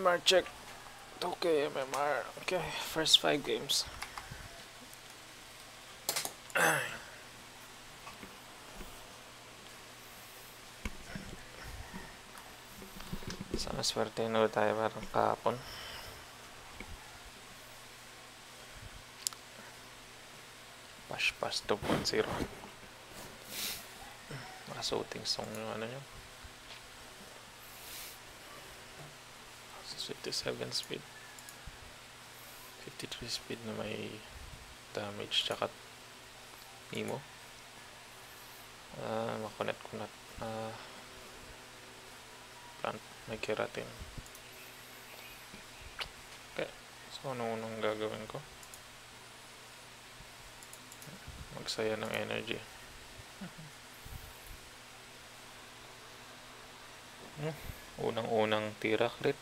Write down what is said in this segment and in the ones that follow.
MMR check. Okay, MMR. Okay, first 5 games. Sana swerte na tayo parang kahapon. Pash 2.0. Nakasuting song yung ano nyo. 57 speed. 53 speed na may damage tsaka Nemo. Makonect ko na plant, may keratin. Okay, so ano unang gagawin ko? Magsaya ng energy. Unang tira crit.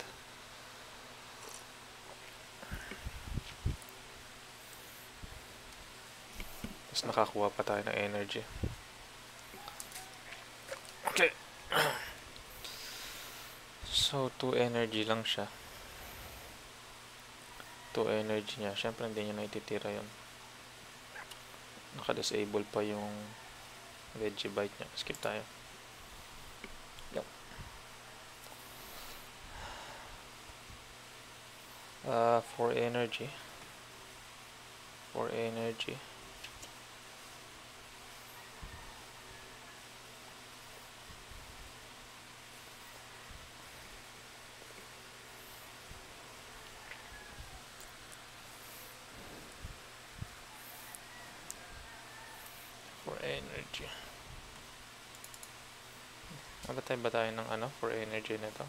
Tapos nakakuha pa tayo ng energy. Okay. So 2 energy lang siya. 2 energy niya. Syempre hindi niya naititira yun. Naka-disable pa yung veggie bite niya. Skip tayo. Yep. 4 energy. 4 energy. Energy. Nabatay ba tayo ng ano for energy nito?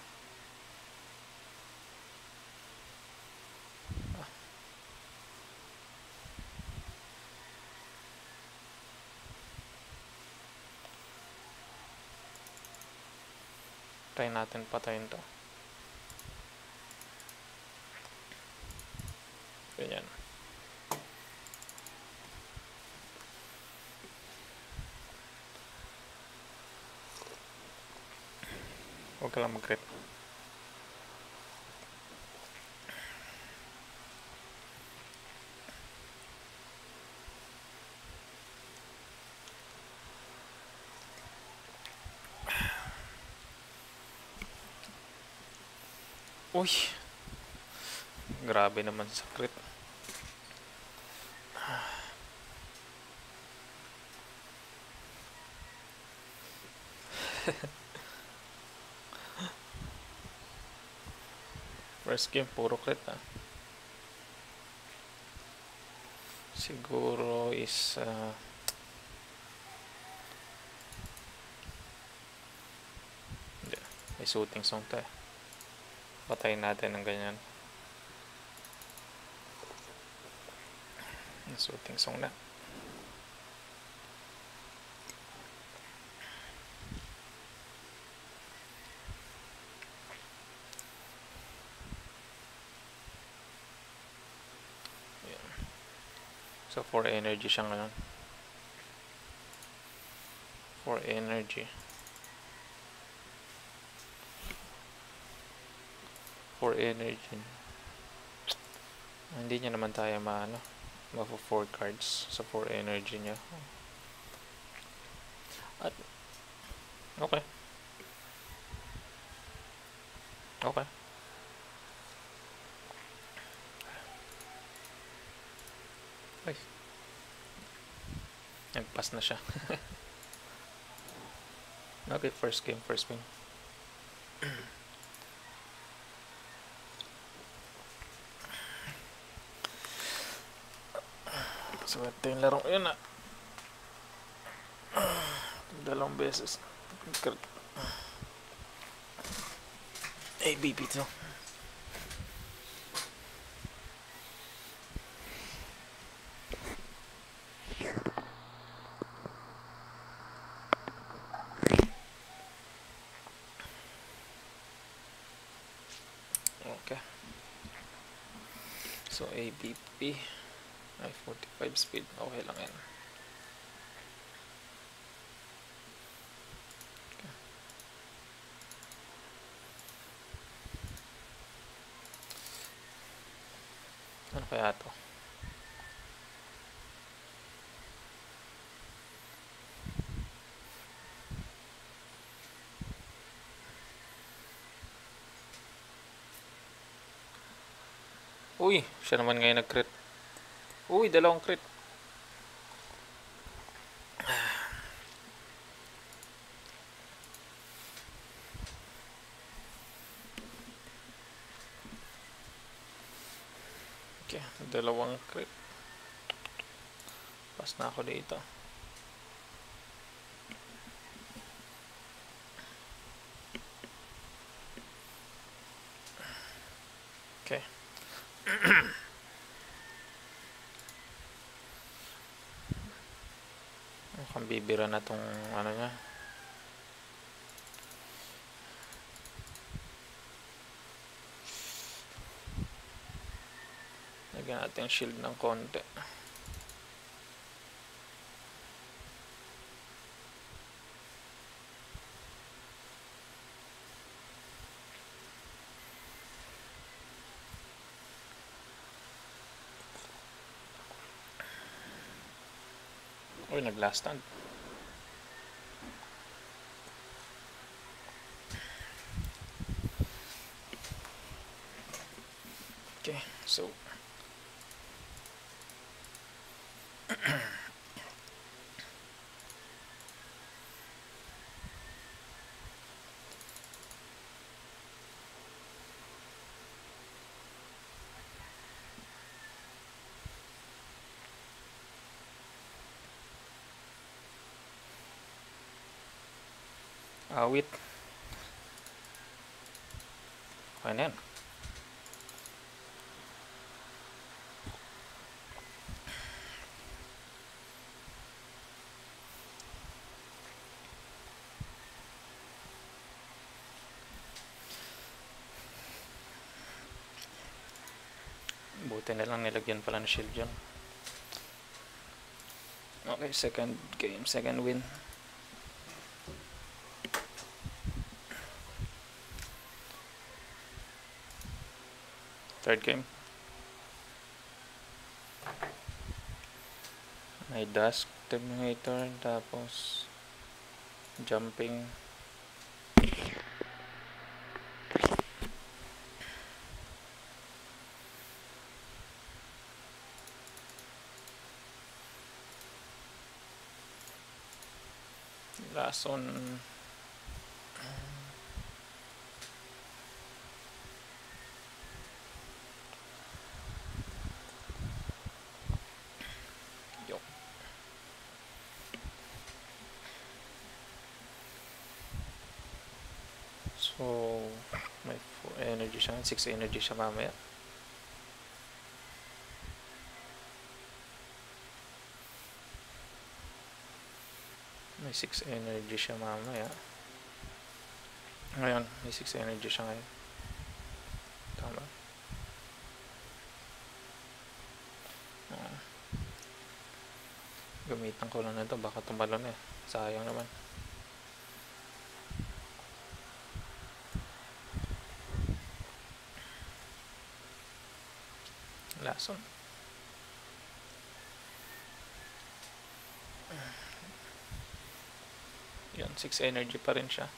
Try natin patayin to. Ganyan. Huwag ka lang mag-crit. Uy! Grabe naman sa crit. First game, puro crit Siguro is hindi, may shooting song tayo. Patayin natin ng ganyan. May shooting song na. So 4 energy siya ngayon. 4 energy. 4 energy. Hindi niya naman tayo mapo 4 cards sa 4 energy niya. At okay. Okay. Ay. Nag-pass na siya. Okay, first game, first win. Swerte yung larong yun dalawang beses. ADP to. Okay. So ADP ay 45 speed. Okay lang yan. Okay. kaya to? Uy, siya naman ngayon nag-crit. Uy, dalawang crit. Okay, dalawang crit. Pas na ako dito. Okay. Mukhang bibira na tong ano niya. Lagyan natin shield ng konti. Uy, nag-last stand. Okay, so awit. Okay na yan. Buti na lang nilagyan pala ng shield yun. Okay, second game, second win. Third game. May dusk terminator, tapos jumping. Lason. So, may 4 energy siya, 6 energy siya mamaya. May 6 energy siya mamaya. Ngayon, may 6 energy siya ngayon. Tama. Gamitan ko lang na ito, baka tumalon eh. Sayang naman. Lason. Yan, 6 energy pa rin siya.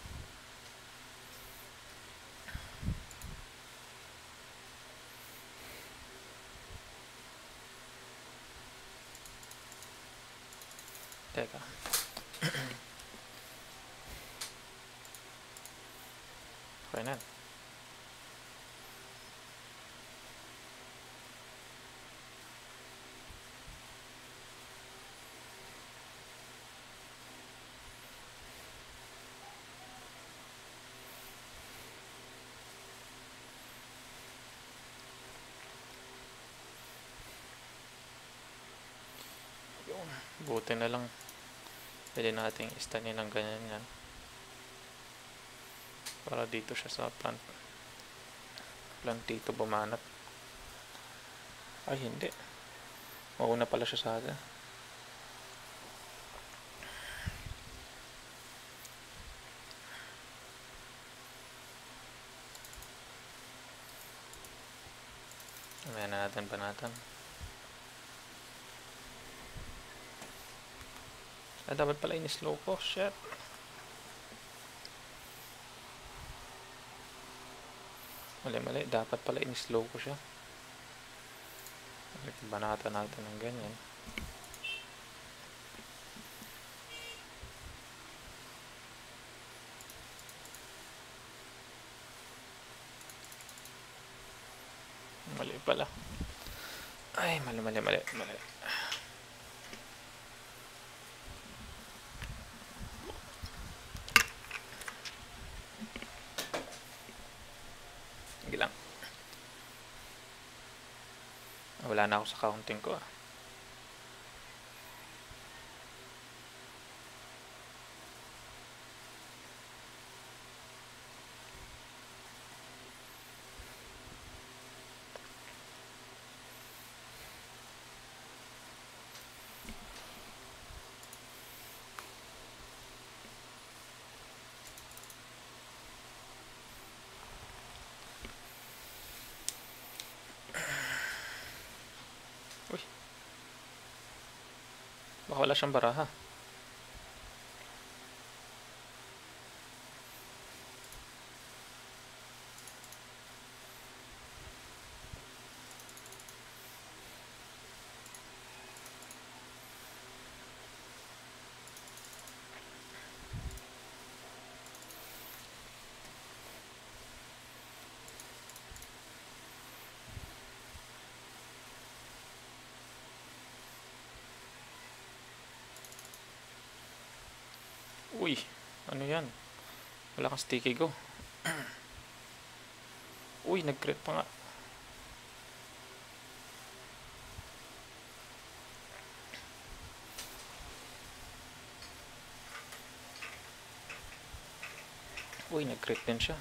Teka. Okay na. Buti na lang pwede nating istanin ng ganyan yan para dito siya sa plant dito bumanat. Ay hindi, mauna pala siya sa atin. Ayan na natin banatan. Dapat pala in-slow ko. Shit. Mali. Dapat pala in-slow ko siya. Banatan natin ng ganyan. Mali pala. Ay, mali. Sige lang. Wala na ako sa counting ko. Uy. Baka wala siyang baraha. Uy, ano yan? Wala kang sticky go. Uy, nag-crit pa nga. Uy, nag-crit din siya.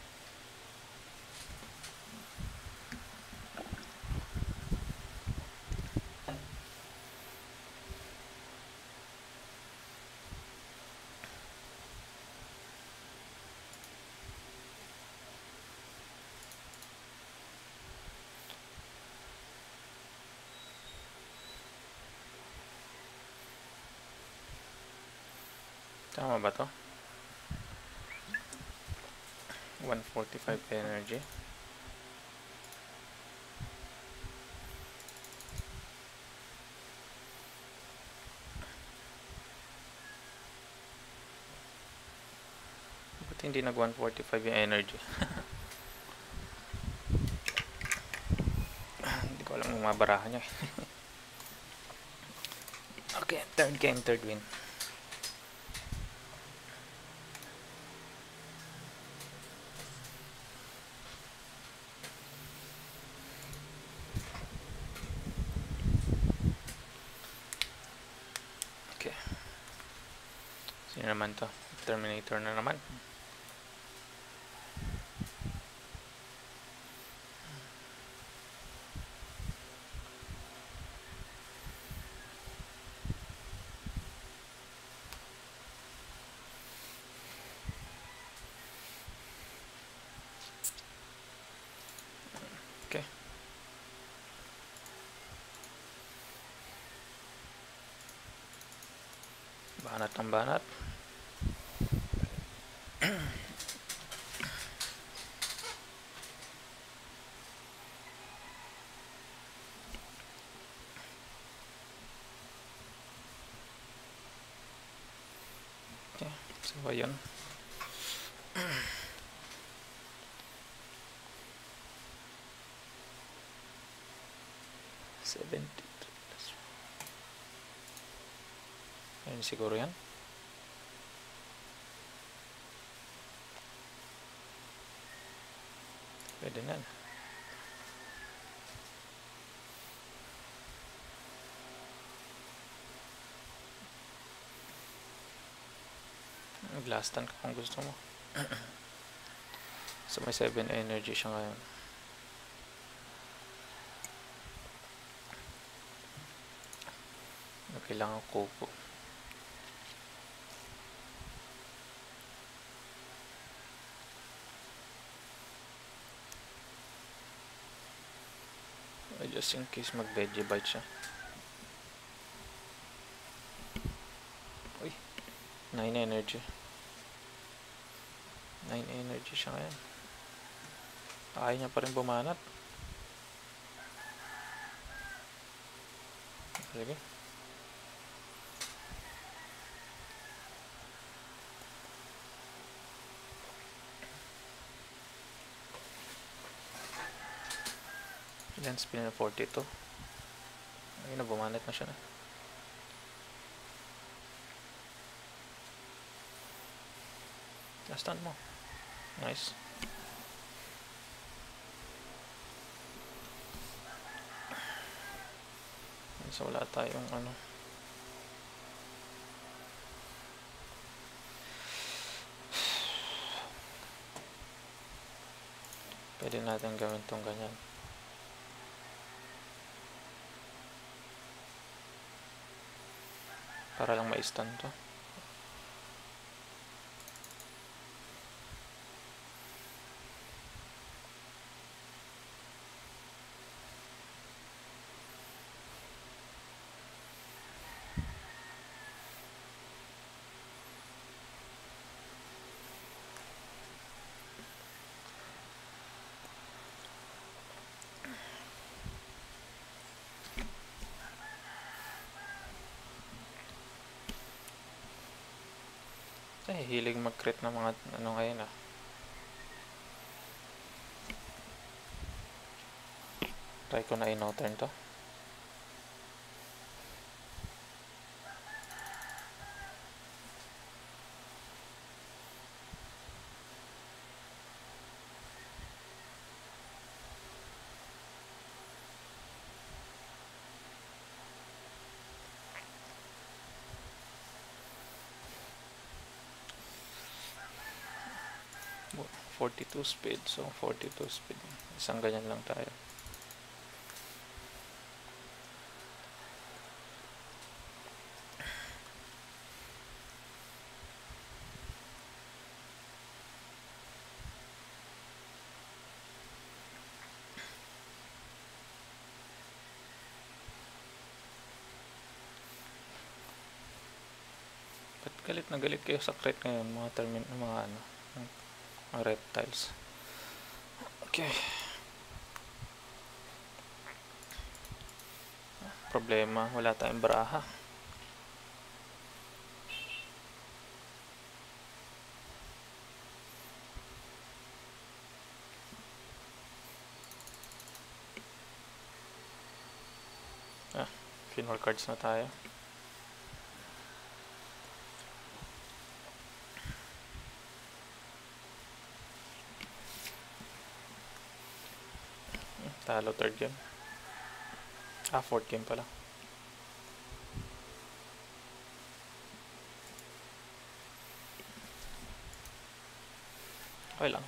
Tama ba to? 145 energy. Ba't hindi nag 145 yung energy? Hindi ko alam yung mga baraha niya. Okay, third game, third win. Sino naman to? Terminator na naman. Okay. Banat ng banat. Okay, so ayun. Ayun siguro yan. Pwede na. Blastan ka kung gusto mo. So may 7 energy siya ngayon. Kailangan kupo. Just in case mag-veggie bite siya. 9 energy. 9 energy siya ngayon. Ayaw niya pa rin bumanat. Sige. Ilan spin na 42. Ayun na, bumanat na siya na. Lastan mo. Nice. So wala tayong ano. Pwede natin gawin tong ganyan. Para lang ma-stun to. Hilig mag-crit ng mga ano ngayon ah. Try ko na i-no-turn to. Oh, 42 speed, so 42 speed. Isang ganyan lang tayo. Galit na galit kayo sa crit ngayon, mga mga ano, mga reptiles. Okay. Problema, wala tayong baraha. Final cards na tayo. Talo third game. Fourth game pala. Okay lang.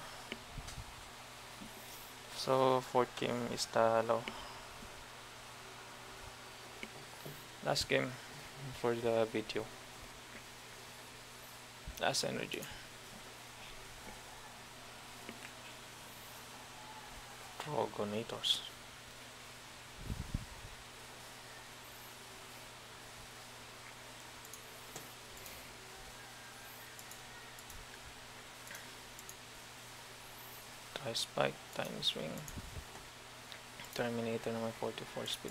So, fourth game is talo. Last game for the video. Last energy. Trogonators. Spike, time swing, Terminator naman 44 speed.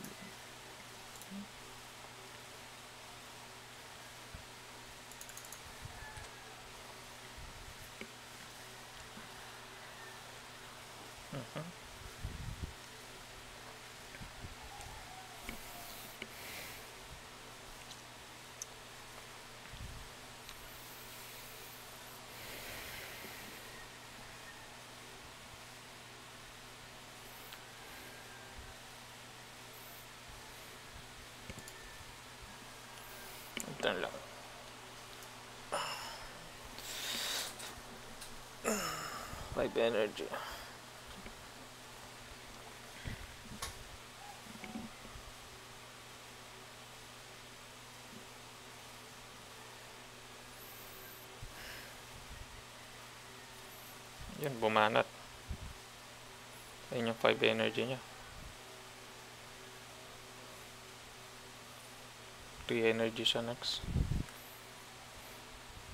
Turn lang. Five energy. Yan, bumanat. Ayun yung 5 energy niya. 3 energy siya next.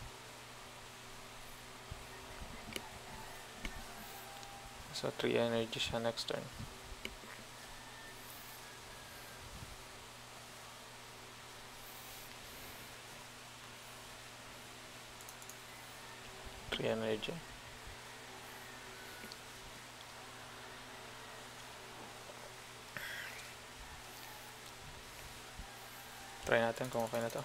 So 3 energy siya next turn. Energy. Try natin kung okay na to.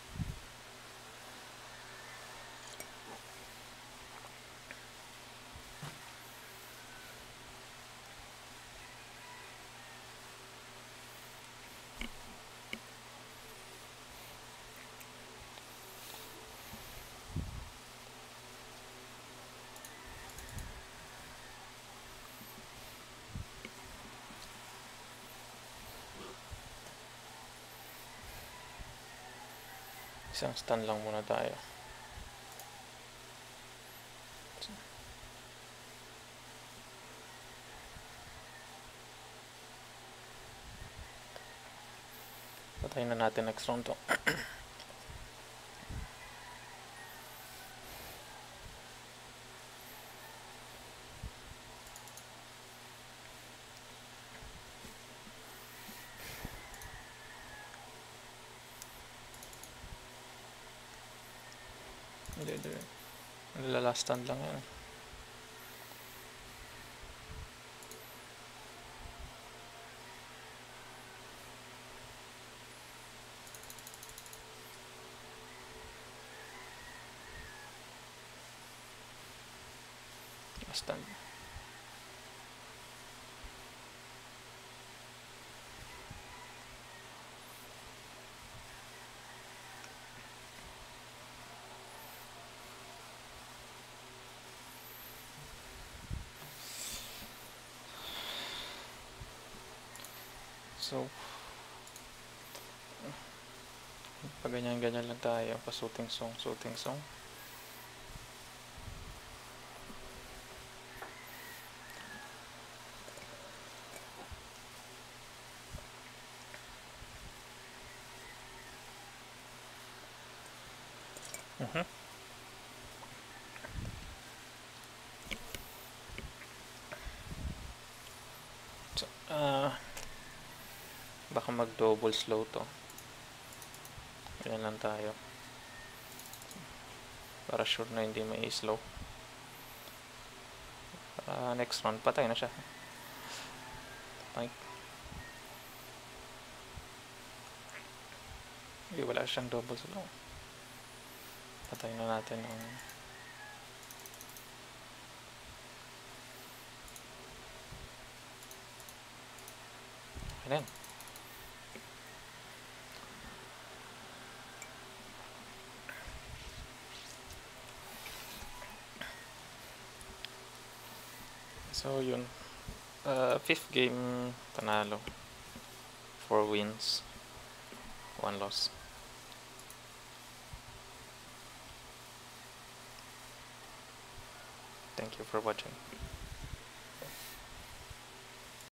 Isang stun lang muna tayo. Patayin na natin next round to. Hindi. Last stand lang yan. Last stand. So, pag ganyan-ganyan lang tayo, pa shooting song. So, baka mag-double slow to. Ganyan lang tayo. Para sure na hindi may slow. Next round, patay na siya. Wala siyang double slow. Patay na natin ang ayan. So yun, 5th game panalo, 4 wins, 1 loss. Thank you for watching.